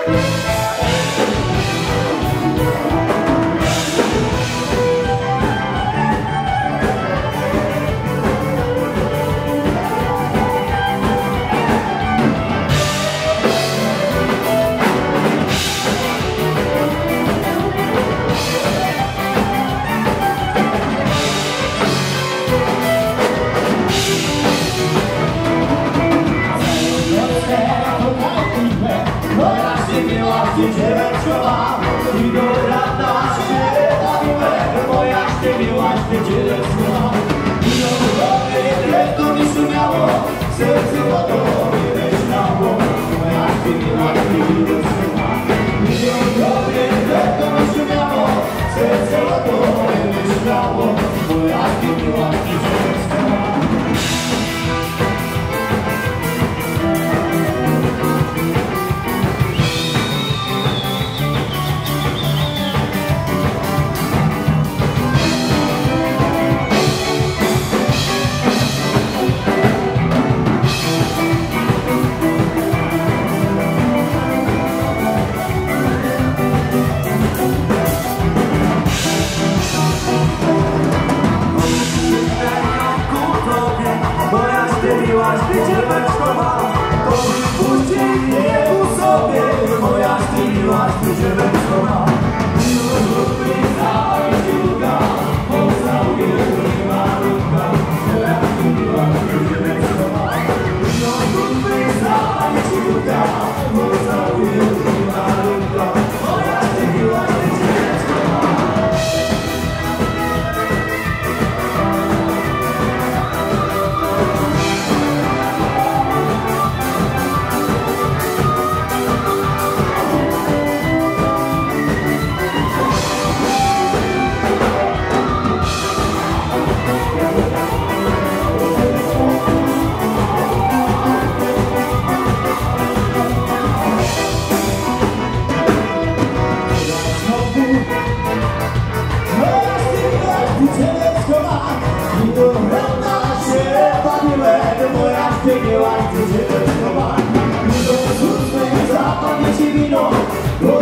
Dzieweczko i do rana się bawiłem, moja śpiewiłaś dzieweczko. I do głowy to mi szumiało, serce o tobie myślało, moja śpiewiłaś dzieweczko. I do głowy to mi szumiało, serce o tobie myślało, moja śpiewiłaś dzieweczko. Miłaś ty dzieweczko ma, to wypuści mnie ku sobie. Moja ty miłaś ty dzieweczko ma. Miłosny zaś druga, pocałuję mnie malutka. Moja ty miłaś ty dzieweczko ma. Miłosny zaś druga, pocałuję mnie malutka. Moja ty miłaś ty dzieweczko ma. I do rana się bawiłem, moja śpiewiłaś dzieweczko ma. I do 8 zapamięci wino.